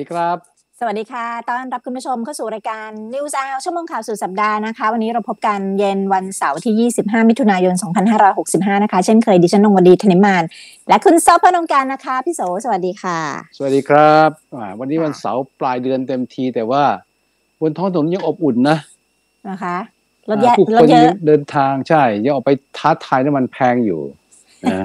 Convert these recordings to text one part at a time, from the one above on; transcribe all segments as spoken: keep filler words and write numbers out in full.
ดีครับสวัสดีค่ะต้อนรับคุณผู้ชมเข้าสู่รายการ News Hour ชั่วโมงข่าวสุดสัปดาห์นะคะวันนี้เราพบกันเย็นวันเสาร์ที่ยี่สิบห้ามิถุนายนสองพันห้าร้อยหกสิบห้านะคะเช่นเคยดิฉันนงวดีธนิมานและคุณซอฟพนงการนะคะพี่โสสวัสดีค่ะสวัสดีครับวันนี้วันเสาร์ปลายเดือนเต็มทีแต่ว่าบนท้องถนนยังอบอุ่นนะนะคะรถเยอะผู้คนยังเดินทางใช่ยังออกไปท้าทายน้ำมันแพงอยู่นะ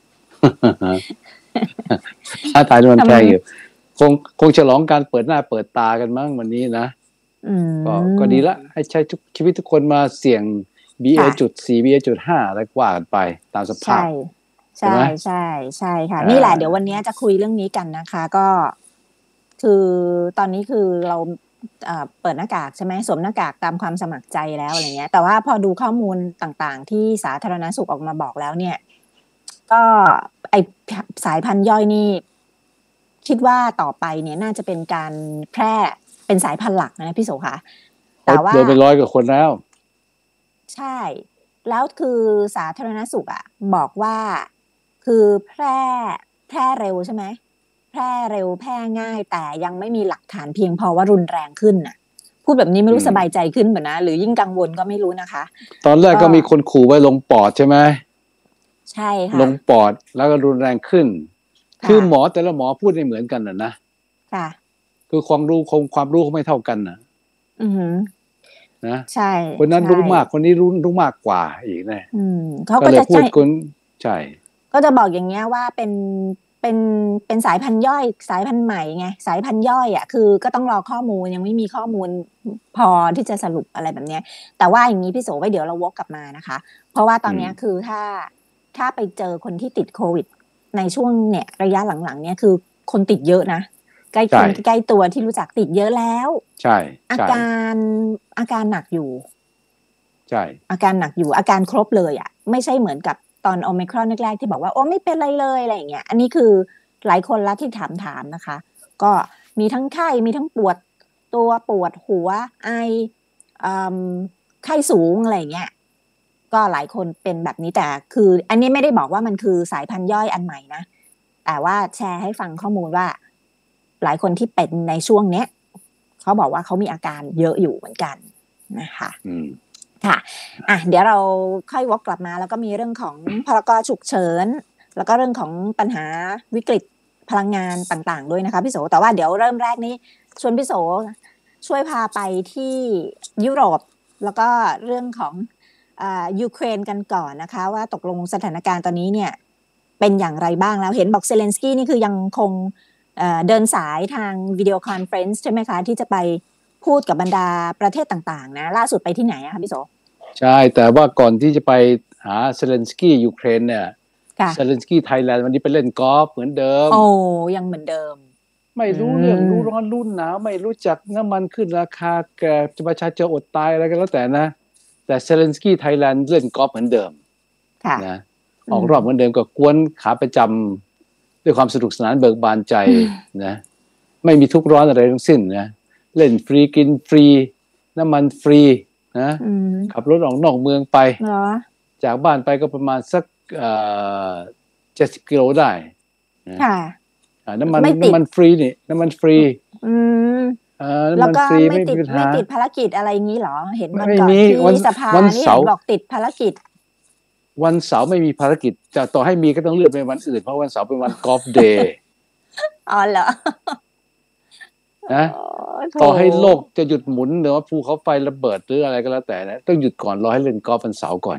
ท้าทายน้ำมันแพงอยู่คงคงฉลองการเปิดหน้าเปิดตากันมั้งวันนี้นะก็ก็ดีละให้ใช้ทุกชีวิตทุกคนมาเสี่ยง บี เอ จุด สี่ บี เอ จุด ห้าอะไรกว่ากันไปตามสภาพใช่ใช่ใช่ค่ะนี่แหละเดี๋ยววันนี้จะคุยเรื่องนี้กันนะคะก็คือตอนนี้คือเราเปิดหน้ากากใช่ไหมสวมหน้ากากตามความสมัครใจแล้วอะไรเงี้ยแต่ว่าพอดูข้อมูลต่างๆที่สาธารณสุขออกมาบอกแล้วเนี่ยก็ไอสายพันธุ์ย่อยนี่คิดว่าต่อไปเนี่ยน่าจะเป็นการแพร่เป็นสายพันธุ์หลักนะพี่โสคะแต่ว่าโดนไปร้อยกว่าคนแล้วใช่แล้วคือสาธารณสุขอ่ะบอกว่าคือแพร่แพร่เร็วใช่ไหมแพร่เร็วแพร่ง่ายแต่ยังไม่มีหลักฐานเพียงพอว่ารุนแรงขึ้นน่ะพูดแบบนี้ไม่รู้สบายใจขึ้นเหมือนนะหรือยิ่งกังวลก็ไม่รู้นะคะตอนแรกก็มีคนขู่ไว้ลงปอดใช่ไหมใช่ค่ะลงปอดแล้วก็รุนแรงขึ้นคือหมอแต่ละหมอพูดไม่เหมือนกันน่ะนะค่ะคือความรู้คงความรู้เขาไม่เท่ากันน่ะอือหือนะใช่คนนั้นรู้มากคนนี้รู้รู้มากกว่าอีกนะอืมเขาก็จะพูดคนใช่ก็จะบอกอย่างเงี้ยว่าเป็นเป็นเป็นสายพันธุ์ย่อยสายพันธุ์ใหม่ไงสายพันธุ์ย่อยอ่ะคือก็ต้องรอข้อมูลยังไม่มีข้อมูลพอที่จะสรุปอะไรแบบเนี้ยแต่ว่าอย่างนี้พี่โสไว้เดี๋ยวเราวกกลับมานะคะเพราะว่าตอนนี้คือถ้าถ้าไปเจอคนที่ติดโควิดในช่วงเนี่ยระยะหลังๆเนี่ยคือคนติดเยอะนะใกล้คนใกล้ตัวที่รู้จักติดเยอะแล้วใช่อาการอาการหนักอยู่ใช่อาการหนักอยู่อาการครบเลยอ่ะไม่ใช่เหมือนกับตอนโอมิครอนแรกๆที่บอกว่าโอ้ไม่เป็นไรเลยอะไรอย่างเงี้ยอันนี้คือหลายคนละที่ถามถามนะคะก็มีทั้งไข้มีทั้งปวดตัวปวดหัวไอไข้สูงอะไรอย่างเงี้ยก็หลายคนเป็นแบบนี้แต่คืออันนี้ไม่ได้บอกว่ามันคือสายพันธุ์ย่อยอันใหม่นะแต่ว่าแชร์ให้ฟังข้อมูลว่าหลายคนที่เป็นในช่วงเนี้ยเขาบอกว่าเขามีอาการเยอะอยู่เหมือนกันนะคะค่ะอ่ะเดี๋ยวเราค่อยวกกลับมาแล้วก็มีเรื่องของพรกฉุกเฉินแล้วก็เรื่องของปัญหาวิกฤตพลังงานต่างๆด้วยนะคะพี่โสแต่ว่าเดี๋ยวเริ่มแรกนี้ชวนพี่โสช่วยพาไปที่ยุโรปแล้วก็เรื่องของอ่ายูเครนกันก่อนนะคะว่าตกลงสถานการณ์ตอนนี้เนี่ยเป็นอย่างไรบ้างแล้วเห็นบอกเซเลนสกี้นี่คือยังคงเอ่อเดินสายทางวิดีโอคอนเฟรนซ์ใช่ไหมคะที่จะไปพูดกับบรรดาประเทศต่างๆนะล่าสุดไปที่ไหนอะคะพี่โสใช่แต่ว่าก่อนที่จะไปหาเซเลนสกี้ยูเครนเนี่ยเซเลนสกี้ไทยแลนด์วันนี้ไปเล่นกอล์ฟเหมือนเดิมโอ้ยังเหมือนเดิมไม่รู้เรื่องรู้ร้อนรู้หนาวไม่รู้จักน้ำมันขึ้นราคาแกจะประชาชนอดตายอะไรกันแล้วแต่นะแต่เซเลนสกี้ไทยแลนด์เล่นกอล์ฟเหมือนเดิมนะออกรอบเหมือนเดิมก็กวนขาประจำด้วยความสนุกสนานเบิกบานใจนะไม่มีทุกข์ร้อนอะไรทั้งสิ้นนะเล่นฟรีกินฟรีน้ำมันฟรีนะขับรถออกนอกเมืองไปจากบ้านไปก็ประมาณสักเจ็ดสิบกิโลได้ค่ะน้ำมันน้ำมันฟรีนี่น้ำมันฟรีแล้วก็ไม่ติดไม่ติดภารกิจอะไรงี้หรอเห็นวันก่อนที่สภานี่บอกติดภารกิจวันเสาร์ไม่มีภารกิจจะต่อให้มีก็ต้องเลื่อนไปวันอื่นเพราะวันเสาร์เป็นวันกอล์ฟเดย์อ๋อเหรอนะต่อให้โลกจะหยุดหมุนหรือว่าภูเขาไฟระเบิดหรืออะไรก็แล้วแต่นะต้องหยุดก่อนรอให้เล่นกอล์ฟวันเสาร์ก่อน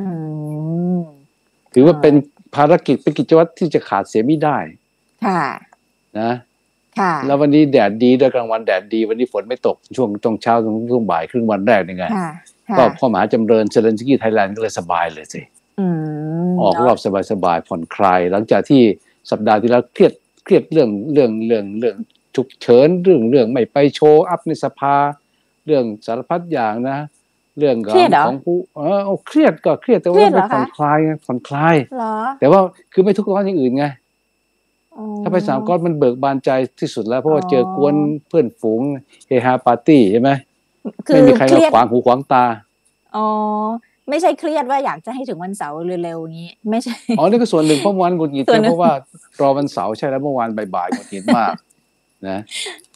ถือว่าเป็นภารกิจเป็นกิจวัตรที่จะขาดเสียไม่ได้ค่ะนะค่ะแล้ววันนี้แดดดีด้วยกลางวันแดดดีวันนี้ฝนไม่ตกช่วงตรงเช้าตรงช่วงบ่ายครึ่งวันแรกนี่ไงก็พ่อมหาจำเริญเซเลนสกี้ไทยแลนด์ก็เลยสบายเลยสิออกรอบสบายๆผ่อนคลายหลังจากที่สัปดาห์ที่แล้วเครียดเครียดเรื่องเรื่องเรื่องเรื่องฉุกเฉินเรื่องเรื่องไม่ไปโชว์อัพในสภาเรื่องสารพัดอย่างนะเรื่องของผู้เออเครียดก็เครียดแต่ว่าไม่ผ่อนคลายไงผ่อนคลายแต่ว่าคือไม่ทุกข์ร้อนอย่างอื่นไงถ้าไปสามก๊อตมันเบิกบานใจที่สุดแล้วเพราะว่าเจอกวนเพื่อนฝูงเฮฮาปาร์ตี้ใช่ไหมไม่มีใครมาขวางหูขวางตาอ๋อไม่ใช่เครียดว่าอยากจะให้ถึงวันเสาร์เร็วๆอย่างนี้ไม่ใช่อ๋อนี่ก็ส่วนหนึ่งเพราะวันหงุดหงิดเพราะว่ารอวันเสาร์ใช่แล้วเมื่อวานบ่ายๆหงุดหงิดมากนะ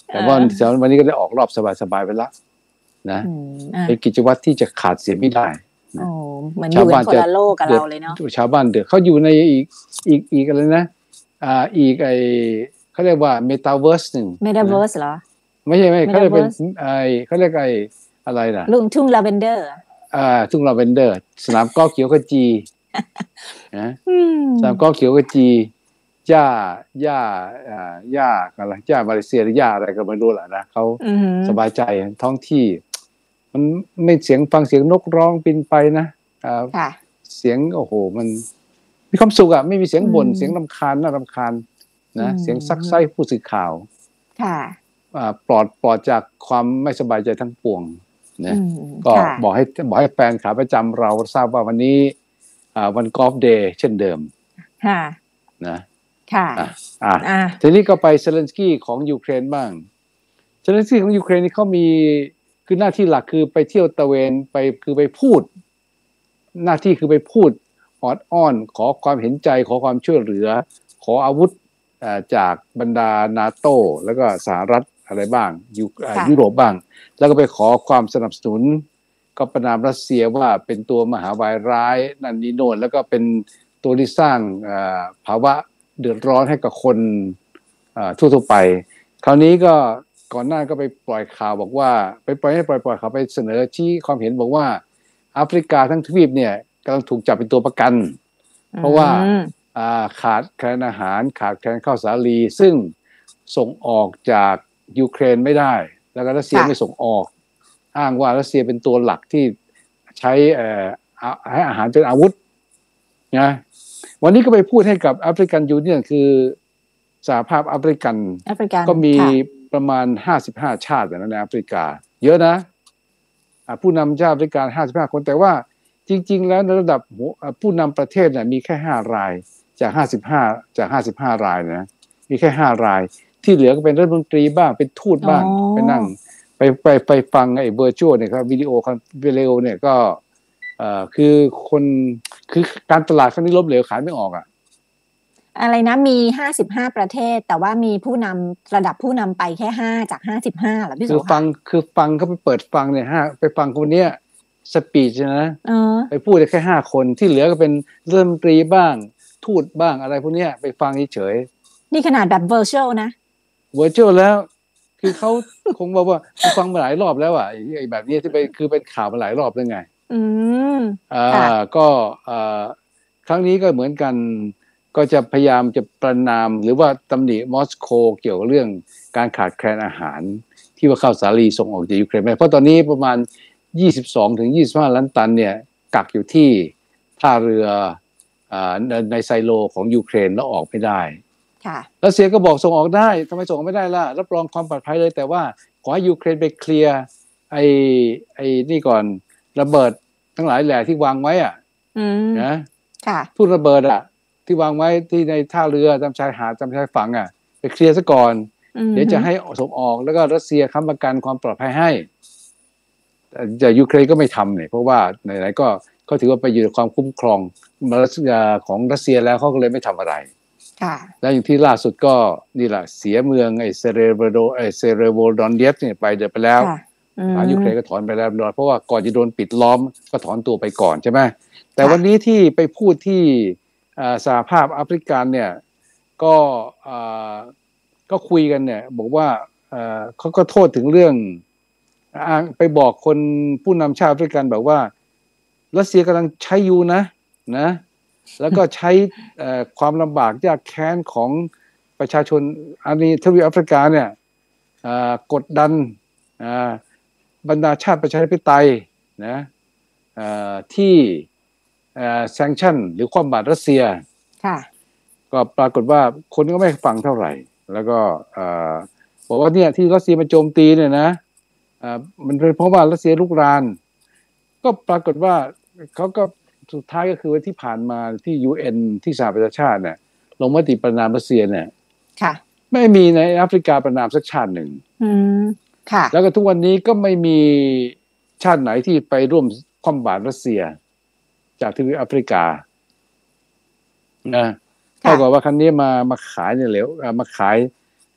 แต่ว่าวันนี้ก็ได้ออกรอบสบายๆไปแล้วนะเป็นกิจวัตรที่จะขาดเสียไม่ได้โอ้เหมือนอยู่กันคนละโลกกับเราเลยเนาะชาวบ้านเดือดเขาอยู่ในอีกอีกอีกอะไรนะอ่าอีกไอเขาเรียกว่าเมตาเวิร์สหนึ่งเมตาเวิร์สเหรอไม่ใช่ไม่เขาเรียกเป็นไอเขาเรียกไออะไรนะลุงทุ่งลาเวนเดอร์อ่าทุ่งลาเวนเดอร์สนามกอล์ฟเขียวขจีนะสนามกอล์ฟเขียวขจีหญ้าหญ้าอ่าหญ้าอะไรหญ้ามาเลเซียหรือหญ้าอะไรก็ไม่รู้แหละนะเขาสบายใจท้องที่มันไม่เสียงฟังเสียงนกร้องบินไปนะอ่าเสียงโอ้โหมันมีความสุขอ่ะไม่มีเสียงบ่นเสียงรำคาญน่ารำคาญนะเสียงซักไซ้ผู้สื่อข่าวค่ะอ่าปลอดปลอดจากความไม่สบายใจทั้งปวงนะก็บอกให้บอกให้แฟนขาประจำเราทราบว่าวันนี้อ่าวันกอล์ฟเดย์เช่นเดิมค่ะนะค่ะอ่าทีนี้ก็ไปเซเลนสกี้ของยูเครนบ้างเซเลนสกี้ของยูเครนนี่เขามีคือหน้าที่หลักคือไปเที่ยวตะเวนไปคือไปพูดหน้าที่คือไปพูดออดอ้อนขอความเห็นใจขอความช่วยเหลือขออาวุธจากบรรดานาโต้แล้วก็สหรัฐอะไรบ้างยุโรปบ้างแล้วก็ไปขอความสนับสนุนก็ประนามรัสเซียว่าเป็นตัวมหาวายร้ายนั่นนี่โน่นแล้วก็เป็นตัวที่สร้างภาวะเดือดร้อนให้กับคนทั่วๆไปคราวนี้ก็ก่อนหน้าก็ไปปล่อยข่าวบอกว่าไปปล่อยให้ปล่อยปล่อยข่าวไปเสนอชี้ความเห็นบอกว่าแอฟริกาทั้งทวีปเนี่ยกำลังถูกจับเป็นตัวประกันเพราะว่าขาดแคลนอาหารขาดแคลนข้าวสาลีซึ่งส่งออกจากยูเครนไม่ได้แล้วก็รัสเซียไม่ส่งออกอ้างว่ารัสเซียเป็นตัวหลักที่ใช้ให้อาหารเป็นอาวุธนะวันนี้ก็ไปพูดให้กับแอฟริกันยูเนี่ยนคือสหภาพแอฟริกันก็มีประมาณห้าสิบห้าชาติในแอฟริกาเยอะนะผู้นำชาติแอฟริกาห้าสิบห้าคนแต่ว่าจริงๆแล้วในระดับผู้นำประเทศเนี่ยมีแค่ห้ารายจากห้าสิบห้าจากห้าสิบห้ารายนะมีแค่ห้ารายที่เหลือก็เป็นรัฐมนตรีบ้างเป็นทูตบ้างไปนั่งไปไปไปฟังไอ้เวอร์ชวลเนี่ยครับวิดีโอคอนเฟอเรนซ์เนี่ยก็เอ่อคือคนคือการตลาดครั้งนี้ล้มเหลวขายไม่ออกอ่ะอะไรนะมีห้าสิบห้าประเทศแต่ว่ามีผู้นำระดับผู้นำไปแค่ห้าจากห้าสิบห้าเหรอพี่โสคือฟังคือฟังเขาไปเปิดฟังเนี่ยห้าไปฟังคนเนี้ยสปีชนะไปพูดแค่ห้าคนที่เหลือก็เป็นรัฐมนตรีบ้างทูตบ้างอะไรพวกเนี้ยไปฟังเฉยๆนี่ขนาดแบบเวอร์ชวลนะเวอร์ชวลแล้วคือเขาคงบอกว่าฟังมาหลายรอบแล้วอ่ะไอ้แบบนี้ที่ไปคือเป็นข่าวมาหลายรอบแล้วไงอืมอ่าก็อ่าครั้งนี้ก็เหมือนกันก็จะพยายามจะประณามหรือว่าตำหนิมอสโกเกี่ยวกับเรื่องการขาดแคลนอาหารที่ว่าข้าวสาลีส่งออกจากยูเครนเพราะตอนนี้ประมาณยี่สิบสองถึงยี่สิบห้าล้านตันเนี่ยกักอยู่ที่ท่าเรืออ่าในไซโลของยูเครนแล้วออกไม่ได้ค่ะรัสเซียก็บอกส่งออกได้ทำไมส่งออกไม่ได้ล่ะรับรองความปลอดภัยเลยแต่ว่าขอให้ยูเครนไปเคลียร์ไอ้ไอ้นี่ก่อนระเบิดทั้งหลายแหล่ที่วางไว้อ่ะนะค่ะทุ่นระเบิดอ่ะที่วางไว้ที่ในท่าเรือตามชายหาดตามชายฝั่งอ่ะไปเคลียร์ซะก่อนเดี๋ยวจะให้ส่งออกแล้วก็รัสเซียค้ำประกันความปลอดภัยให้แต่ยูเครนก็ไม่ทำเนี่ยเพราะว่าไหนๆก็เขาถือว่าไปอยู่ในความคุ้มครองของรัสเซียแล้วเขาก็เลยไม่ทำอะไรแล้วอย่างที่ล่าสุดก็นี่แหละเสียเมืองไอ้เซเรโวโดไอ้เซเรโวดอนเดียสเนี่ยไปเดือดไปแล้วยูเครนก็ถอนไปแล้วเพราะว่าก่อนจะโดนปิดล้อมก็ถอนตัวไปก่อนใช่ไหมแต่วันนี้ที่ไปพูดที่สหภาพแอฟริกันเนี่ยก็ก็คุยกันเนี่ยบอกว่าเขาก็โทษถึงเรื่องไปบอกคนผู้นำชาติแอฟริกันแบบว่ารัสเซียกำลังใช้ยูนะนะแล้วก็ใช้ความลำบากยากแค้นของประชาชนอันนี้ทวีปแอฟริกาเนี่ยกดดันบรรดาชาติประชาธิปไตยนะที่แซงชั่นหรือความบาดรัสเซียก็ปรากฏว่าคนก็ไม่ฟังเท่าไหร่แล้วก็บอกว่าเนี่ยที่รัสเซียมาโจมตีเนี่ยนะมันเป็นเพราะว่ารัสเซียลุกรานก็ปรากฏว่าเขาก็สุดท้ายก็คือว่าที่ผ่านมาที่ ยู เอ็น ที่สหประชาชาติเนี่ยลงมติประณามรัสเซียเนี่ยไม่มีในแอฟริกาประณามสักชาติหนึ่งแล้วก็ทุกวันนี้ก็ไม่มีชาติไหนที่ไปร่วมคว่ำบาตรรัสเซียจากทวีปแอฟริกานะเท่ากับว่าครั้งนี้มามาขายเนี่ยเหลวมาขาย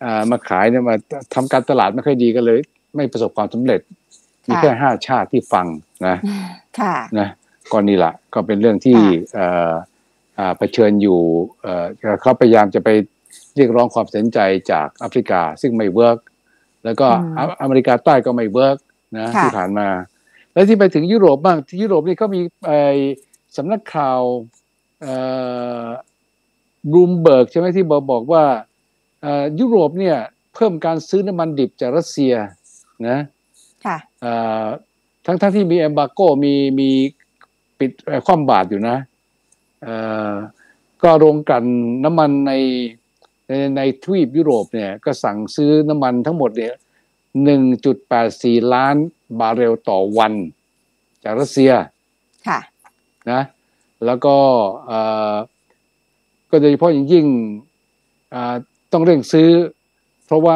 มาขายเนี่ยมาทำการตลาดไม่ค่อยดีก็เลยไม่ประสบความสำเร็จมีแค่ห้าชาติที่ฟังนะนะก็นี่แหละก็เป็นเรื่องที่เผชิญอยู่เขาพยายามจะไปเรียกร้องความสนใจจากแอฟริกาซึ่งไม่เวิร์กแล้วก็อเมริกาใต้ก็ไม่เวิร์กนะที่ผ่านมาแล้วที่ไปถึงยุโรปบ้างที่ยุโรปนี่ก็มีสำนักข่าวบลูมเบิร์กใช่ไหมที่บอกบอกว่ายุโรปเนี่ยเพิ่มการซื้อน้ำมันดิบจากรัสเซียนะทั้งทั้งที่มีเอมบาโกมีมีปิดคว่ำบาตรอยู่นะก็โรงกลั่นน้ำมันในในในทวีปยุโรปเนี่ยก็สั่งซื้อน้ำมันทั้งหมดเนี่ย หนึ่งจุดแปดสี่ ล้านบาร์เรลต่อวันจากรัสเซียค่ะนะแล้วก็ก็โดยเฉพาะอย่างยิ่งต้องเร่งซื้อเพราะว่า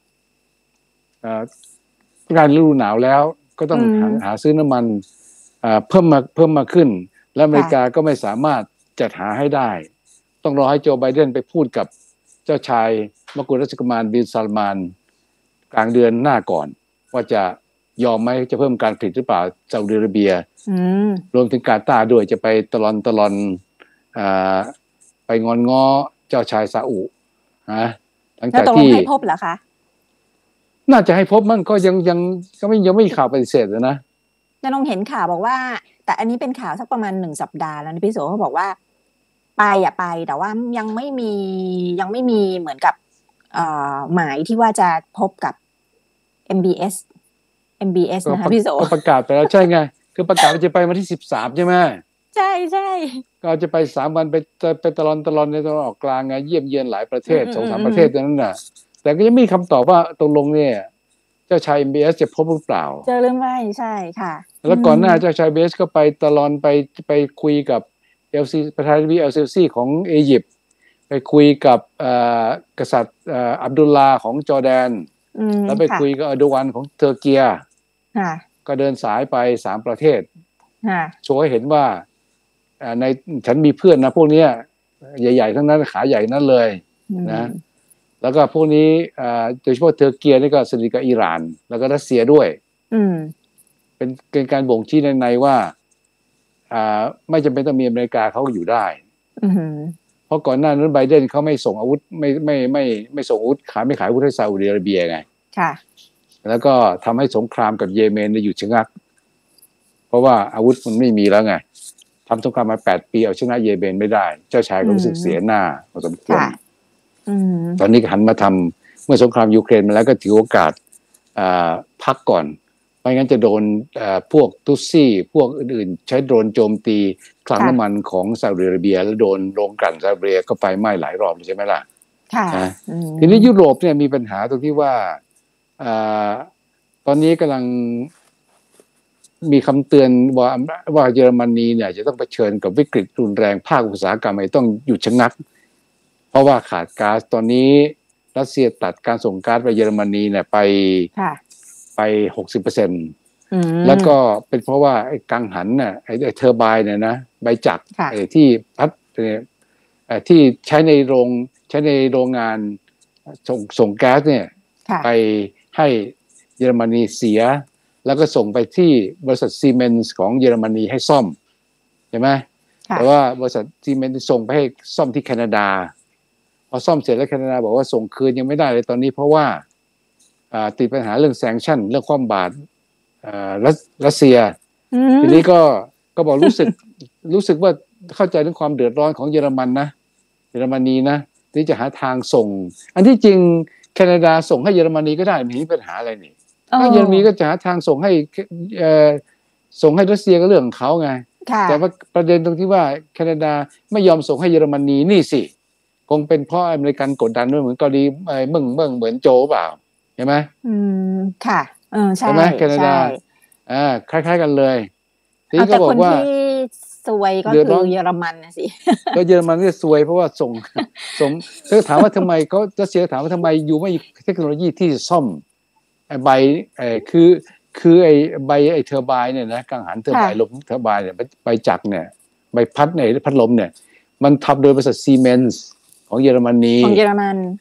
การฤดูหนาวแล้วก็ต้องหาหาซื้อน้ำมันเพิ่มมาเพิ่มมาขึ้นและอเมริกาก็ไม่สามารถจัดหาให้ได้ต้องรอให้โจไบเดนไปพูดกับเจ้าชายมกุฎราชกุมารบินซาลมานกลางเดือนหน้าก่อนว่าจะยอมไหมจะเพิ่มการผลิตหรือเปล่าซาอุดิอาระเบียรวมถึงกาตาร์ด้วยจะไปตลอนตลอนไปงอนง้อเจ้าชายซาอุนะหลังจากที่ให้พบเหรอคะน่าจะให้พบมั่งก็ยังยังก็ไม่ยังไม่มีข่าวปฏิเสธเลยนะจะลองเห็นข่าวบอกว่าแต่อันนี้เป็นข่าวสักประมาณหนึ่งสัปดาห์แล้วนะพี่โสเขาบอกว่าไปอ่ะไปแต่ว่ายังไม่มียังไม่มีเหมือนกับหมายที่ว่าจะพบกับ เอ็ม บี เอส เอ็ม บี เอส นะคะพี่โสก็ประกาศไปแล้วใช่ไงคือประกาศว่าจะไปวันที่สิบสามใช่ไหมใช่ใช่ก็จะไปสามวันไปไปตลอนตลอนในตะวันออกกลางไงเยี่ยมเยียนหลายประเทศสองสามประเทศนั้นน่ะแต่ก็ยังไม่มีคำตอบว่าตกลงเนี่ยเจ้าชาย เอ็ม บี เอส จะพบหรือเปล่าเจอหรือไม่ใช่ค่ะแล้วก่อนหน้าเจ้าชาย เอ็ม บี เอส ก็ไปตลอนไปไปคุยกับ เอล ซี ประธานาธิบดี แอล ซี ซี ของอียิปต์ไปคุยกับกษัตริย์อับดุลลาของจอร์แดนแล้วไปคุยกับอร์โดวันของเทอร์เกียก็เดินสายไปสามประเทศโชว์ให้เห็นว่าในฉันมีเพื่อนนะพวกนี้ใหญ่ๆทั้งนั้นขาใหญ่นั้นเลยนะแล้วก็พวกนี้โดยเฉพาะเทอร์เกียนี่ก็สนิทกับอิหร่านแล้วก็รัสเซียด้วยเป็นเป็นการบ่งชี้ในๆว่าไม่จำเป็นต้องมีอเมริกาเขาอยู่ได้เพราะก่อนหน้านั้นไบเดนเขาไม่ส่งอาวุธไม่ไม่ไม่ไม่ส่งอาวุธขายไม่ขายอาวุธให้ซาอุดิอาระเบียไงค่ะแล้วก็ทำให้สงครามกับเยเมนหยุดชะงักเพราะว่าอาวุธมันไม่มีแล้วไงทำสงครามมาแปดปีเอาชนะเยเมนไม่ได้เจ้าชายก็รู้สึกเสียหน้าพอสมควรตอนนี้หันมาทำเมื่อสงครามยูเครนมาแล้วก็ถือโอกาสพักก่อนไม่งั้นจะโดนพวกตุซี่พวกอื่นๆใช้โดรนโจมตีคลังน้ำมันของซาอุดิอาระเบียแล้วโดนโรงกลั่นซาอุดิอาระเบียก็ไฟไหม้หลายรอบใช่ไหมล่ะทีนี้ยุโรปเนี่ยมีปัญหาตรงที่ว่าตอนนี้กำลังมีคำเตือนว่าว่าเยอรมนีเนี่ยจะต้องเผชิญกับวิกฤตรุนแรงภาคอุตสาหกรรมต้องหยุดชะงักเพราะว่าขาดก๊าซตอนนี้รัสเซียตัดการส่งก๊าซไปเยอรมนีเนี่ยไปไป หกสิบเปอร์เซ็นต์ แล้วก็เป็นเพราะว่าไอ้กังหันน่ะไอ้เทอร์ไบน์เนี่ยนะใบจักรไอ้ที่พัดที่ใช้ในโรงใช้ในโรงงานส่งส่งแก๊สเนี่ยไปให้เยอรมนีเสียแล้วก็ส่งไปที่บริษัทซีเมนส์ของเยอรมนีให้ซ่อมใช่ไหมแต่ว่าบริษัทซีเมนส์ส่งไปให้ซ่อมที่แคนาดาพอซ่อมเสร็จแล้วแคนาดาบอกว่าส่งคืนยังไม่ได้เลยตอนนี้เพราะว่าติดปัญหาเรื่องแซงชั่นเรื่องความบาดรัสเซียทีนี้ก็ก็บอกรู้สึกรู้สึกว่าเข้าใจถึงความเดือดร้อนของเยอรมันนะเยอรมนีนะที่จะหาทางส่งอันที่จริงแคนาดาส่งให้เยอรมนีก็ได้ไม่มีปัญหาอะไรนี่ถ้าเยอรมนีก็จะหาทางส่งให้ส่งให้รัสเซียก็เรื่องของเขาไงแต่ว่าประเด็นตรงที่ว่าแคนาดาไม่ยอมส่งให้เยอรมนีนี่สิคงเป็นเพราะอเมริกันกดดันด้วยเหมือนเกาหลีเมืองเมืองเหมือนโจเปล่าใช่ไหมอืมค่ะเออใช่ใช่ไหมแคนาดาอ่าคล้ายๆกันเลยทีนี้ก็บอกว่าซวยก็คือเยอรมันนะสิก็เยอรมันก็ซวยเพราะว่าส่งส่งถ้าถามว่าทำไมเขารัสเซียถามว่าทำไมอยู่ไม่เทคโนโลยีที่ซ่อมไอ้ใบไอ้คือคือไอ้ใบไอ้เทอร์ไบน์เนี่ยนะกังหันเทอร์ไบน์ลมเทอร์ไบน์เนี่ยใบจักรเนี่ยใบพัดในพัดลมเนี่ยมันทำโดยบริษัทซีเมนส์ของเยอรมนีของเยอรมัน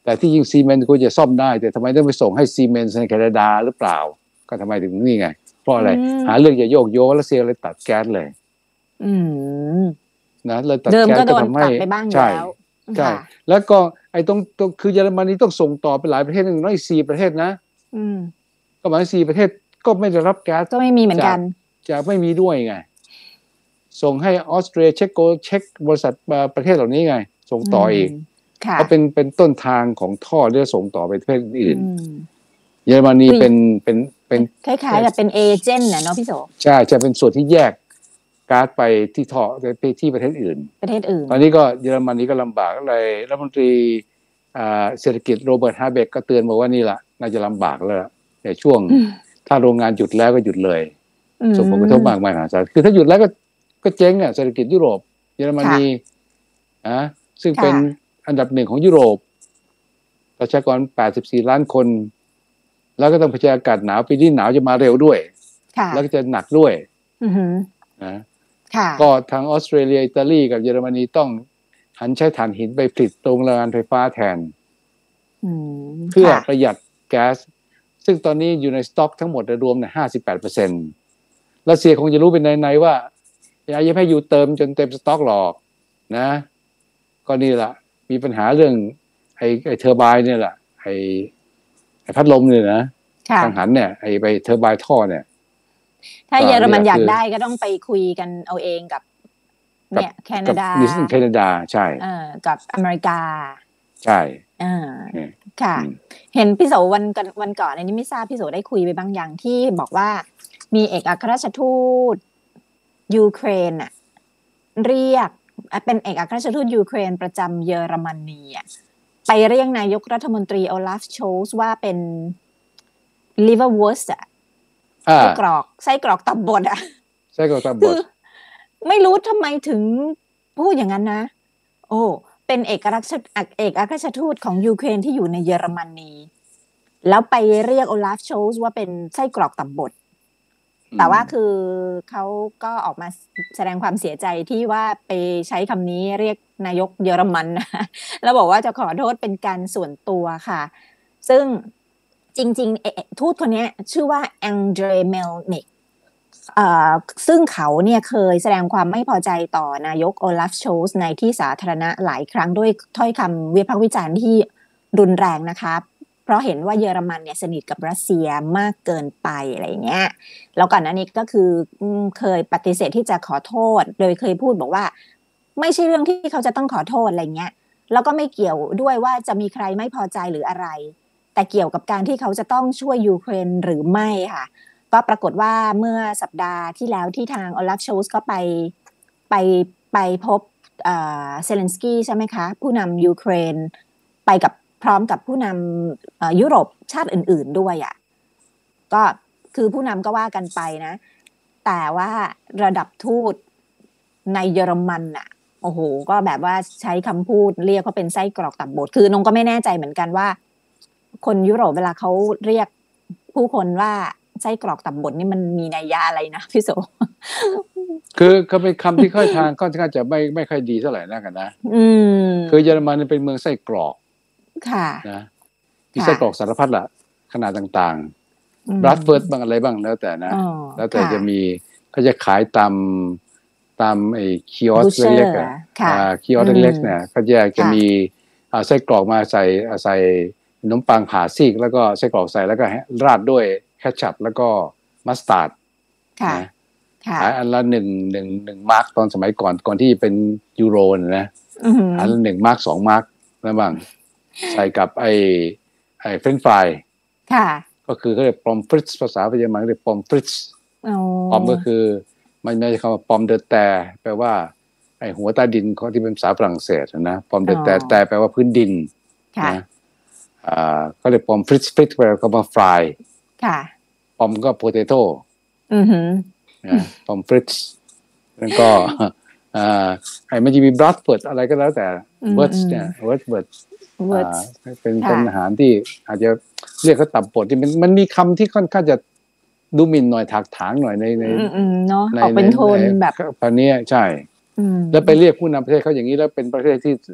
แต่ที่ยิงซีเมนต์ควรจะซ่อมได้แต่ทำไมต้องไปส่งให้ซีเมนต์ในแคนาดาหรือเปล่าก็ทำไมถึงนี่ไงเพราะอะไรหาเรื่องจะโยกโยรัสเซียเลยตัดแก๊สเลยอืมนะเลยตัดแก๊สก็ทำให้ใช่ใช่แล้วก็ไอ้ตรงตรงคือเยอรมนีต้องส่งต่อไปหลายประเทศหนึ่งน้อยสี่ประเทศนะอืมก็หมายสี่ประเทศก็ไม่ได้รับแก๊สก็ไม่มีเหมือนกันจะไม่มีด้วยไงส่งให้ออสเตรียเช็กโกเช็กบริษัทประเทศเหล่านี้ไงส่งต่ออีกเพราะเป็นเป็นต้นทางของท่อที่จะส่งต่อไปประเทศอื่นเยอรมนีเป็นเป็นเป็นคล้ายๆกับเป็นเอเจนต์นะเนาะพี่โสใช่จะเป็นส่วนที่แยกก๊าซไปที่ท่อไปที่ประเทศอื่นประเทศอื่นตอนนี้ก็เยอรมนีก็ลำบากเลยรัฐมนตรีเศรษฐกิจโรเบิร์ตฮาเบกก็เตือนบอกว่านี่แหละน่าจะลำบากแล้วในช่วงถ้าโรงงานหยุดแล้วก็หยุดเลยส่งผลกระทบมากมายมหาศาลคือถ้าหยุดแล้วก็ก็เจ๊งอ่ะเศรษฐกิจยุโรปเยอรมนีอ่ะซึ่งเป็นอันดับหนึ่งของยุโรปประชากรแปดสิบสี่ล้านคนแล้วก็ต้องเผชิญอากาศหนาวปีนี้หนาวจะมาเร็วด้วยแล้วก็จะหนักด้วยนะก็ทางออสเตรเลียอิตาลีกับเยอรมนีต้องหันใช้ถ่านหินไปผลิตโรงงานไฟฟ้าแทนเพื่อประหยัดแก๊สซึ่งตอนนี้อยู่ในสต็อกทั้งหมดรวมเนี่ยห้าสิบแปดเปอร์เซ็นต์รัสเซียคงจะรู้เป็นในๆว่าอย่าให้อยู่เติมจนเต็มสต็อกหรอกนะก็นี่แหละมีปัญหาเรื่องไอ้ไอ้เทอร์ไบน์เนี่ยแหละไอ้ไอ้พัดลมเนี่ยนะกังหันเนี่ยไอ้ไปเทอร์ไบน์ท่อเนี่ยถ้าเยอรมันอยากได้ก็ต้องไปคุยกันเอาเองกับเนี่ยแคนาดาแคนาดาใช่เออกับอเมริกาใช่อ่าค่ะเห็นพี่โสวันกันวันก่อนอันนี้ไม่ทราบพี่โสได้คุยไปบางอย่างที่บอกว่ามีเอกอัครราชทูตยูเครนน่ะเรียกเป็นเอกอัครราชทูตยูเครนประจำเยอรมนีอ่ะไปเรียกนายกรัฐมนตรีโอลาฟโชลส์ว่าเป็นลิเวอร์วอร์สอ่ะไส้กรอกไส้กรอกตับบดอ่ะไส้กรอกตับบดไม่รู้ทำไมถึงพูดอย่างนั้นนะโอ้เป็นเอกอัครเอกอัครราชทูตของยูเครนที่อยู่ในเยอรมนีแล้วไปเรียกโอลาฟโชลส์ว่าเป็นไส้กรอกตับบดแต่ว่าคือเขาก็ออกมาแสดงความเสียใจที่ว่าไปใช้คำนี้เรียกนายกเยอรมันนะแล้วบอกว่าจะขอโทษเป็นการส่วนตัวค่ะซึ่งจริงๆทูตคนนี้ชื่อว่าแองเดรเมลนิกซึ่งเขาเนี่ยเคยแสดงความไม่พอใจต่อนายกโอลาฟโชลส์ในที่สาธารณะหลายครั้งด้วยถ้อยคำวิพากษ์วิจารณ์ที่รุนแรงนะคะเพราะเห็นว่าเยอรมันเนี่ยสนิทกับรัสเซียมากเกินไปอะไรเงี้ยแล้วก่อนหน้านี้ก็คือเคยปฏิเสธที่จะขอโทษโดยเคยพูดบอกว่าไม่ใช่เรื่องที่เขาจะต้องขอโทษอะไรเงี้ยแล้วก็ไม่เกี่ยวด้วยว่าจะมีใครไม่พอใจหรืออะไรแต่เกี่ยวกับการที่เขาจะต้องช่วยยูเครนหรือไม่ค่ะก็ปรากฏว่าเมื่อสัปดาห์ที่แล้วที่ทางโอลาฟโชลส์ก็ไปไปไปพบเอ่อเซเลนสกี้ใช่ไหมคะผู้นำยูเครนไปกับพร้อมกับผู้นำยุโรปชาติอื่นๆด้วยอ่ะก็คือผู้นำก็ว่ากันไปนะแต่ว่าระดับทูตในเยอรมันน่ะโอ้โหก็แบบว่าใช้คำพูดเรียกเขาเป็นไส้กรอกตับบดคือนงก็ไม่แน่ใจเหมือนกันว่าคนยุโรปเวลาเขาเรียกผู้คนว่าไส้กรอกตับบดนี่มันมีนัยยะอะไรนะพี่โสคือเขาเป็นคำที่ค่อยทางค่อนข้างจะไม่ไม่ค่อยดีเท่าไหร่นักกันนะคือเยอรมันเป็นเมืองไส้กรอกค่ะนะมีไส้กรอกสารพัดละขนาดต่างๆบรัสเฟิร์ตบางอะไรบ้างแล้วแต่นะแล้วแต่จะมีเขาจะขายตามตามไอ้คิออสเล็กๆอ่ะคิออสเล็กๆเนี่ยก็แยกจะมีไส้กรอกมาใส่ใส่ขนมปังผ่าซีกแล้วก็ไส้กรอกใส่แล้วก็ราดด้วยแคชชัพแล้วก็มัสตาร์ดนะขายอันละหนึ่งหนึ่งหนึ่งมาร์กตอนสมัยก่อนก่อนที่เป็นยูโรนะอันละหนึ่งมาร์กสองมาร์กนะบ้างใส่กับไอ้ไอ้เฟรนช์ฟรายก็คือเขาเรียกปอมฟริตซ์ภาษาเยอรมันเรียกปอมฟริตซ์ปอมก็คือมันไม่ใช่คำว่าปอมเดอแต่แปลว่าไอ้หัวใต้ดินของที่เป็นภาษาฝรั่งเศสนะปอมเดอแต่แต่แปลว่าพื้นดินนะอ่าเขาเรียกปอมฟริตซ์ฟริตซ์แปลว่าคำว่าฟรายปอมก็โพเตโต้นะปอมฟริตซ์แล้วก็อ่าไอ้มันจะมีบรัสเฟิร์ดอะไรก็แล้วแต่เบิร์ดเนี่ยเบิร์ดเบิร์ดเป็นเป็นอาหารที่อาจจะเรียกเขาตับบดที่มันมันมีคำที่ค่อนข้างจะดูหมิ่นหน่อยถากถางหน่อยในในเนาะออกเป็นโทนแบบพันนี้ใช่แล้วไปเรียกผู้นำประเทศเขาอย่างนี้แล้วเป็นประเทศที่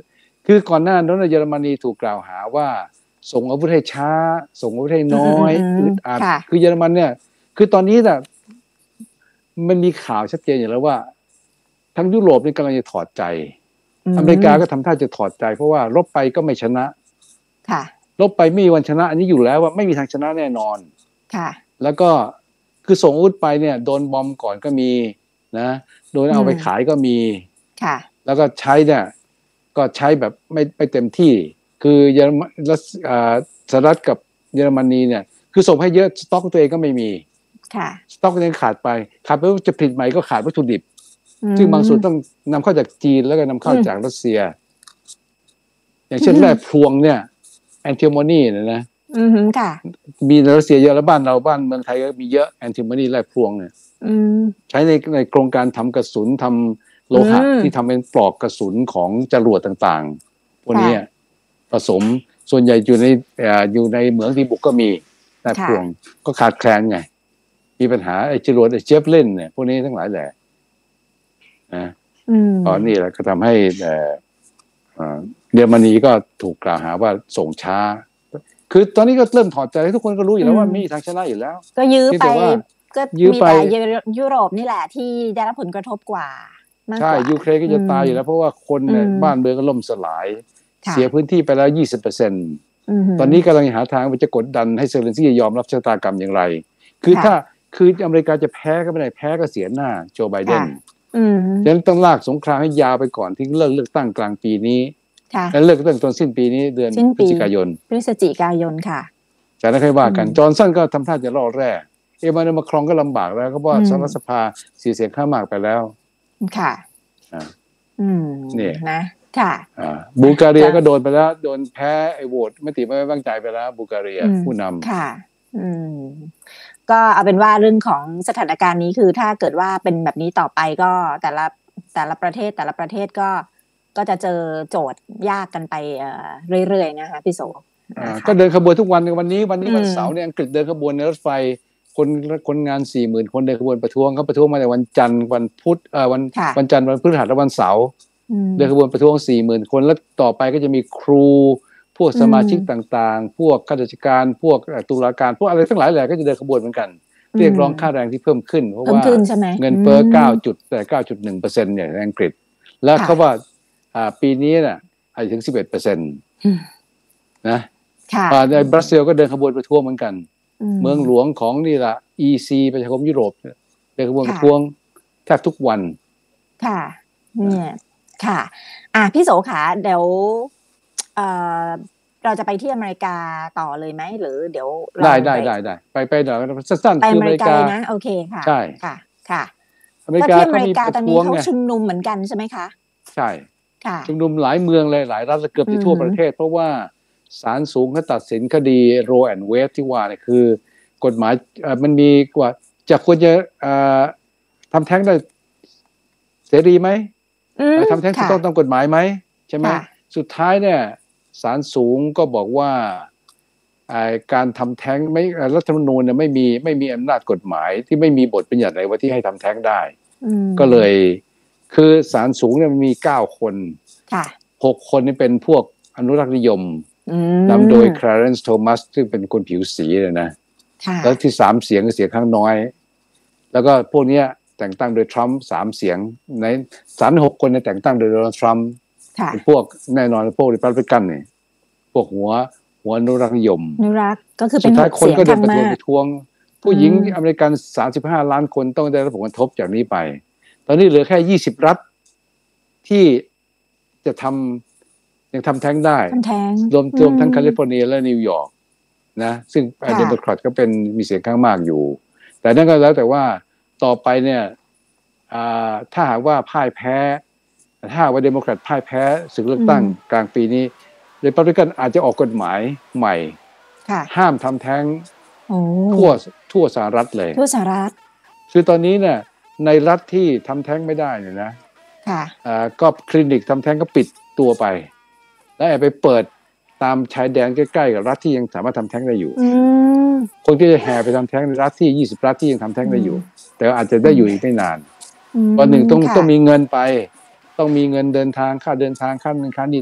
คือก่อนหน้านั้นเยอรมนีถูกกล่าวหาว่าส่งอาวุธให้ช้าส่งอาวุธให้น้อยอึดอัดคือเยอรมันเนี่ยคือตอนนี้น่ะมันมีข่าวชัดเจนอยู่แล้วว่าทั้งยุโรปนี่กำลังจะถอดใจอเมริกาก็ทำท่าจะถอดใจเพราะว่ารบไปก็ไม่ชนะรบไปไม่มีวันชนะอันนี้อยู่แล้วว่าไม่มีทางชนะแน่นอนแล้วก็คือส่งอาวุธไปเนี่ยโดนบอมก่อนก็มีนะโดนเอาไปขายก็มีแล้วก็ใช้เนี่ยก็ใช้แบบไม่ไม่เต็มที่คือเยอรมันสหรัฐกับเยอรมนีเนี่ยคือส่งให้เยอะสต็อกตัวเองก็ไม่มีสต็อกตัวเองขาดไปขาดไปจะผลิตใหม่ก็ขาดวัตถุดิบซึ่งบางส่วนต้องนำเข้าจากจีนแล้วก็นำเข้าจากรัสเซียอย่างเช่นแร่พลวงเนี่ยแอนติโมนีเนี่ยนะมีในรัสเซียเยอะแล้วบ้านเราบ้านเมืองไทยก็มีเยอะแอนติโมนีแร่พลวงเนี่ยใช้ในในโครงการทำกระสุนทำโลหะที่ทำเป็นปลอกกระสุนของจรวดต่างๆพวกนี้ผสมส่วนใหญ่อยู่ในอยู่ในเหมืองที่บุกก็มีแร่พลวงก็ขาดแคลนไงมีปัญหาไอ้จรวดไอ้เจฟลินเนี่ยพวกนี้ทั้งหลายแหละนะตอนนี้แหละก็ทำให้เยอรมนีก็ถูกกล่าวหาว่าส่งช้าคือตอนนี้ก็เริ่มถอดใจทุกคนก็รู้อยู่แล้วว่าไม่มีทางชนะอยู่แล้วก็ยื้อไปก็มีแต่ยุโรปนี่แหละที่ได้รับผลกระทบกว่าใช่ยูเครนก็จะตายอยู่แล้วเพราะว่าคนเนี่ยบ้านเมืองก็ล่มสลายเสียพื้นที่ไปแล้ว ยี่สิบเปอร์เซ็นต์ ตอนนี้กำลังหาทางว่าจะกดดันให้เซเลนสกี้ยอมรับชะตากรรมอย่างไรคือถ้าคืออเมริกาจะแพ้ก็ไม่ได้แพ้ก็เสียหน้าโจไบเดนฉะนั้นต้องลากสงครามให้ยาวไปก่อนที่เลิกเลือกตั้งกลางปีนี้แล้วเลิกตั้งตอนสิ้นปีนี้เดือนพฤศจิกายนพฤศจิกายนค่ะจากนั้นค่อยว่ากันจอห์นสันก็ทำท่าจะรอดแร่เอมานูเอล มาครองก็ลำบากแล้วก็เพราะว่ารัฐสภาเสียเสียงข้างมากไปแล้วค่ะอืมนี่นะค่ะอ่าบูการีก็โดนไปแล้วโดนแพ้ไอ้โหวตมติไม่ไว้วางใจไปแล้วบูการีผู้นำค่ะอืมก็เอาเป็นว่าเรื่องของสถานการณ์นี้คือถ้าเกิดว่าเป็นแบบนี้ต่อไปก็แต่ละแต่ละประเทศแต่ละประเทศก็ก็จะเจอโจทย์ยากกันไปเอ่อเรื่อยๆนะคะพี่โสก็เดินขบวนทุกวันในวันนี้วันนี้วันเสาร์เนี่ยอังกฤษเดินขบวนในรถไฟคนคนงาน สี่หมื่น คนเดินขบวนประท้วงเขาประท้วงมาแต่วันจันทร์วันพุธเอ่อวันวันจันทร์วันพฤหัสและวันเสาร์เดินขบวนประท้วง สี่หมื่น คนแล้วต่อไปก็จะมีครูพวกสมาชิกต่างๆพวกข้าราชการพวกตุลาการพวกอะไรทั้งหลายแหละก็จะเดินขบวนเหมือนกันเรียกร้องค่าแรงที่เพิ่มขึ้นเพราะว่าเงินเฟ้อ เก้าจุดเก้าจุดหนึ่งเปอร์เซ็นต์ เนี่ยในอังกฤษแล้วเขาว่าอ่าปีนี้น่ะอาจจะถึง สิบเอ็ดเปอร์เซ็นต์ นะค่ะในบราซิลก็เดินขบวนประท้วงเหมือนกันเมืองหลวงของนี่ล่ะ อี ซี ประชาคมยุโรปเดินขบวนประท้วงแทบทุกวันค่ะเนี่ยค่ะอ่ะพี่โสขาเดี๋ยวเอ่อเราจะไปที่อเมริกาต่อเลยไหมหรือเดี๋ยวได้ได้ได้ได้ไปไปเดี๋ยวสั้นๆคืออเมริกานะโอเคค่ะใช่ค่ะค่ะอเมริกาอเมริกาตอนนี้เขาชุมนุมเหมือนกันใช่ไหมคะใช่ค่ะชุมนุมหลายเมืองเลยหลายรัฐเกือบจะทั่วประเทศเพราะว่าศาลสูงเขาตัดสินคดีโรแอนด์เวดที่ว่าเนี่ยคือกฎหมายมันมีกว่าจะควรจะทำแท้งได้เสรีไหมทำแท้งถูกต้องตามกฎหมายไหมใช่ไหมสุดท้ายเนี่ยศาลสูงก็บอกว่าการทำแท้งไม่รัฐธรรมนูญเนี่ยไม่มีไม่มีอำนาจกฎหมายที่ไม่มีบทบัญญัติอะไรว่าที่ให้ทำแท้งได้ก็เลยคือศาลสูงเนี่ยมีเก้าคนหกคนนี่เป็นพวกอนุรักษ์นิยมนำโดยคลาเรนซ์โทมัสซึ่งเป็นคนผิวสีเลยนะแล้วที่สามเสียงเสียงข้างน้อยแล้วก็พวกนี้แต่งตั้งโดยทรัมป์สามเสียงในสามหกคนเนี่ยแต่งตั้งโดยโดนัลด์ทรัมป์เป็นพวกแน่นอนพวกริพับลิกันเนี่ยพวกหัวหัวอนุรักษ์นิยมอนุรักษ์ก็คือเป็นสุดท้ายคนก็เดินประท้วงประท้วงผู้หญิงอเมริกันสามสิบห้าล้านคนต้องได้รับผลกระทบจากนี้ไปตอนนี้เหลือแค่ยี่สิบรัฐที่จะทำยังทำแท้งได้รวมรวมทั้งแคลิฟอร์เนียและนิวยอร์กนะซึ่งเดโมแครตก็เป็นมีเสียงข้างมากอยู่แต่นั่นก็แล้วแต่ว่าต่อไปเนี่ยถ้าหากว่าพ่ายแพ้ถ้าหากว่าเดโมแครตพ่ายแพ้ศึกเลือกตั้งกลางปีนี้เรพับลิกันอาจจะออกกฎหมายใหม่ห้ามทำแท้งทั่วทั่วสหรัฐเลยทั่วสหรัฐคือตอนนี้เนี่ยในรัฐที่ทำแท้งไม่ได้เนี่ยนะก็คลินิกทำแท้งก็ปิดตัวไปแล้วไปเปิดตามชายแดนใกล้ๆกับรัฐที่ยังสามารถทำแท้งได้อยู่คนที่จะแห่ไปทำแท้งในรัฐที่ยี่สิบรัฐที่ยังทำแท้งได้อยู่แต่อาจจะได้อยู่อีกไม่นานวันหนึ่งต้องต้องมีเงินไปต้องมีเงินเดินทางค่าเดินทางค่าเงินค่านี้ต่อ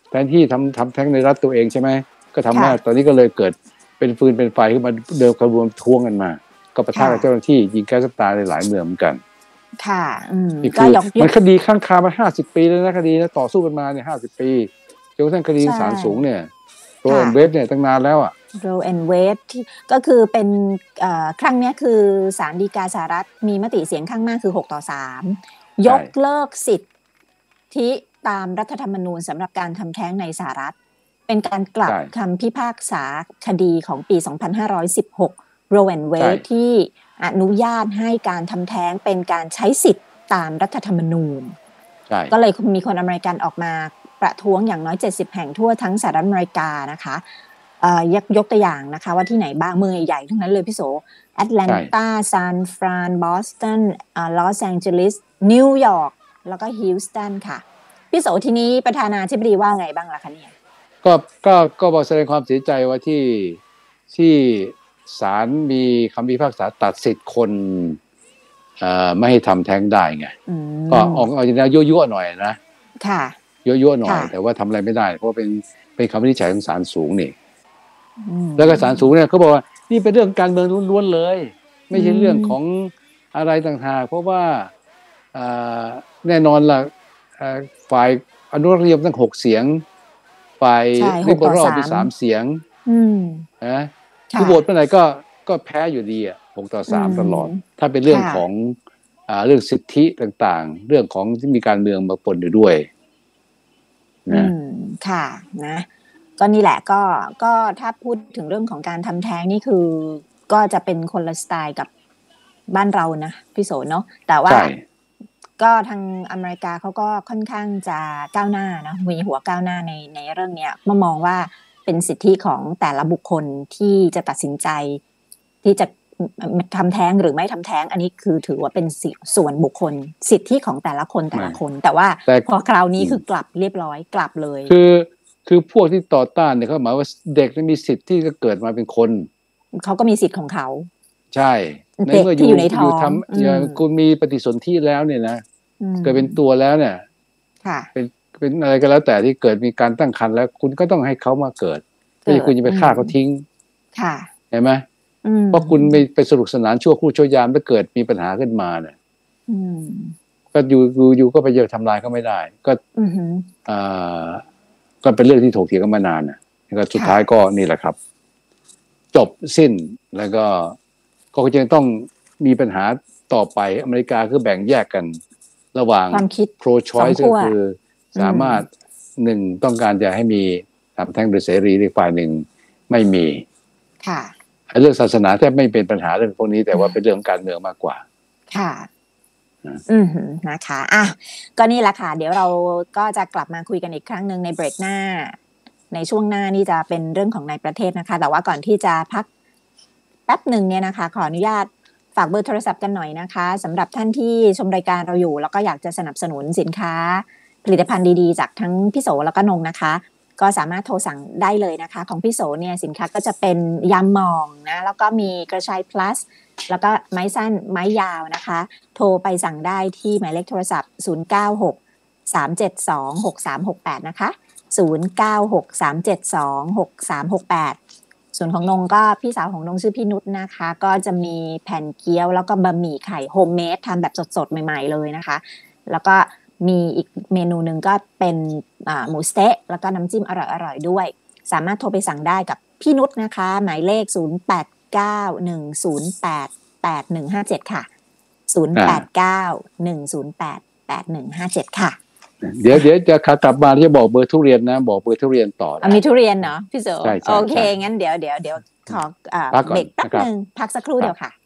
แทนที่ทำทำแท้งในรัฐตัวเองใช่ไหมก็ทำได้ตอนนี้ก็เลยเกิดเป็นฟืนเป็นไฟขึ้นมาเดิมขบวนท้วงกันมาก็ปะทะกับเจ้าหน้าที่ยิงแก๊สน้ำตาในหลายเมืองเหมือนกันค่ะอืมก็มันคดีข้างคามาห้าสิบปีแล้วนะคดีนะต่อสู้กันมาเนี่ยห้าสิบปีจนกระทั่งคดีศาลสูงเนี่ยโรแอนเวสเนี่ยตั้งนานแล้วอ่ะโรแอนเวสที่ก็คือเป็นครั้งนี้คือศาลฎีกาสหรัฐมีมติเสียงข้างมากคือหกต่อสามยกเลิกสิทธิตามรัฐธรรมนูญสำหรับการทำแท้งในสหรัฐเป็นการกลับคำพิพากษาคดีของปีสองพันห้าร้อยสิบหกโรแอนเวสที่อนุญาตให้การทำแท้งเป็นการใช้สิทธิตามรัฐธรรมนูญก็เลยมีคนอเมริกันออกมาประท้วงอย่างน้อยเจ็ดสิบแห่งทั่วทั้งสหรัฐอเมริกานะคะยกยกตัวอย่างนะคะว่าที่ไหนบ้างเมืองใหญ่ๆทั้งนั้นเลยพี่โสแอตแลนตาซานฟรานบอสตันลอสแองเจลิสนิวยอร์กแล้วก็ฮิวสตันค่ะพี่โสทีนี้ประธานาธิบดีว่าไงบ้างล่ะคะเนี่ยก็ก็ก็บอกแสดงความเสียใจว่าที่ที่ศาลมีคำพิพากษาตัดสิทธิ์คนไม่ให้ทำแท้งได้ไงก็ออกเอาอย่างนี้ยั่วๆหน่อยนะค่ะยั่วๆหน่อยแต่ว่าทำอะไรไม่ได้เพราะเป็นเป็นคำวินิจฉัยของศาลสูงนี่แล้วก็ศาลสูงเนี่ยเขาบอกว่านี่เป็นเรื่องการเมืองล้วนๆเลยไม่ใช่เรื่องของอะไรต่างหากเพราะว่าแน่นอนล่ะฝ่ายอนุรักษ์นิยมตั้งหกเสียงฝ่ายลิเบอรัลมีสามเสียงนะผู้โหวตเมื่อไหร่ก็ก็แพ้อยู่ดีอ่ะหกต่อสามตลอดถ้าเป็นเรื่องของอ่าเรื่องสิทธิต่างๆเรื่องของที่มีการเมืองมาปนอยู่ด้วยนะค่ะนะก็นี่แหละก็ก็ถ้าพูดถึงเรื่องของการทำแท้งนี่คือก็จะเป็นคนละสไตล์กับบ้านเรานะพี่โสเนาะแต่ว่าก็ทางอเมริกาเขาก็ค่อนข้างจะก้าวหน้านะมีหัวก้าวหน้าในในเรื่องนี้มามองว่าเป็นสิทธิของแต่ละบุคคลที่จะตัดสินใจที่จะทำแท้งหรือไม่ทำแท้งอันนี้คือถือว่าเป็นส่วนบุคคลสิทธิของแต่ละคนแต่ละคนแต่ว่าพอคราวนี้คือกลับเรียบร้อยกลับเลยคือคือพวกที่ต่อต้านเนี่ยเขาหมายว่าเด็กมีสิทธิ์ที่จะเกิดมาเป็นคนเขาก็มีสิทธิ์ของเขาใช่ในเมื่ออยู่อยู่ทำอย่างคุณมีปฏิสนธิแล้วเนี่ยนะเกิดเป็นตัวแล้วเนี่ยเป็นเป็นอะไรก็แล้วแต่ที่เกิดมีการตั้งครรภ์แล้วคุณก็ต้องให้เขามาเกิดไม่ใช่คุณจะไปฆ่าเขาทิ้งเห็นไหมเพราะคุณไปไปสนุกสนานชั่วครู่ชั่วยามถ้าเกิดมีปัญหาขึ้นมาเนี่ยก็อยู่อยู่อยู่ก็ไปเยอะทำลายเขาไม่ได้ก็อ่าก็เป็นเรื่องที่ถกเถียงกันมานานนะแล้วสุดท้ายก็นี่แหละครับจบสิ้นแล้วก็ก็จะต้องมีปัญหาต่อไปอเมริกาคือแบ่งแยกกันระหว่าง pro choice ก็คือสามารถหนึ่งต้องการจะให้มีทำแท้งโดยเสรีอีกฝ่ายหนึ่งไม่มีค่ะเรื่องศาสนาแทบไม่เป็นปัญหาเรื่องพวกนี้แต่ว่าเป็นเรื่องการเมืองมากกว่าค่ะอืมนะคะอ่ะก็นี่แหละค่ะเดี๋ยวเราก็จะกลับมาคุยกันอีกครั้งนึงในเบรกหน้าในช่วงหน้านี่จะเป็นเรื่องของในประเทศนะคะแต่ว่าก่อนที่จะพักแป๊บนึงเนี่ยนะคะขออนุญาตฝากเบอร์โทรศัพท์กันหน่อยนะคะสำหรับท่านที่ชมรายการเราอยู่แล้วก็อยากจะสนับสนุนสินค้าผลิตภัณฑ์ดีๆจากทั้งพี่โสแล้วก็นงนะคะก็สามารถโทรสั่งได้เลยนะคะของพี่โสเนี่ยสินค้าก็จะเป็นยำหม่องนะแล้วก็มีกระชาย plus แล้วก็ไม้สั้นไม้ยาวนะคะโทรไปสั่งได้ที่หมายเลขโทรศัพท์ศูนย์ เก้า หก สาม เจ็ด สอง หก สาม หก แปดนะคะศูนย์ เก้า หก สาม เจ็ด สอง หก สาม หก แปดส่วนของนงก็พี่สาวของนงชื่อพี่นุชนะคะก็จะมีแผ่นเกี๊ยวแล้วก็บะหมี่ไข่โฮมเมดทำแบบสดๆใหม่ๆเลยนะคะแล้วก็มีอีกเมนูหนึ่งก็เป็นหมูสเต๊ะแล้วก็น้ำจิ้มอร่อยๆด้วยสามารถโทรไปสั่งได้กับพี่นุชนะคะหมายเลขศูนย์ แปด เก้า หนึ่ง ศูนย์ แปด แปด หนึ่ง ห้า เจ็ดค่ะศูนย์ แปด เก้า หนึ่ง ศูนย์ แปด แปด หนึ่ง ห้า เจ็ดค่ะเดี๋ยวเดี๋ยวจะกลับมาจะบอกเบอร์ทุเรียนนะบอกเบอร์ทุเรียนต่อมีทุเรียนเนาะพี่โสโอเคงั้นเดี๋ยวเดี๋ยวเดี๋ยวขอเบรกแป๊บนึงพักสักครู่เดียวค่ะ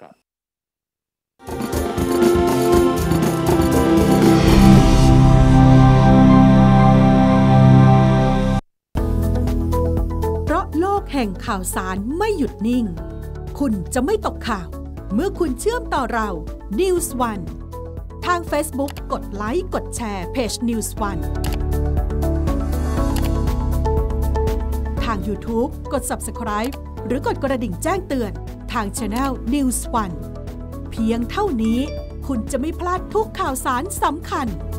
เพราะโลกแห่งข่าวสารไม่หยุดนิ่งคุณจะไม่ตกข่าวเมื่อคุณเชื่อมต่อเรา News One ทาง Facebook กดไลค์กดแชร์เพจ News One ทาง YouTube กด Subscribe หรือกดกระดิ่งแจ้งเตือนทาง Channel News One เพียงเท่านี้คุณจะไม่พลาดทุกข่าวสารสำคัญ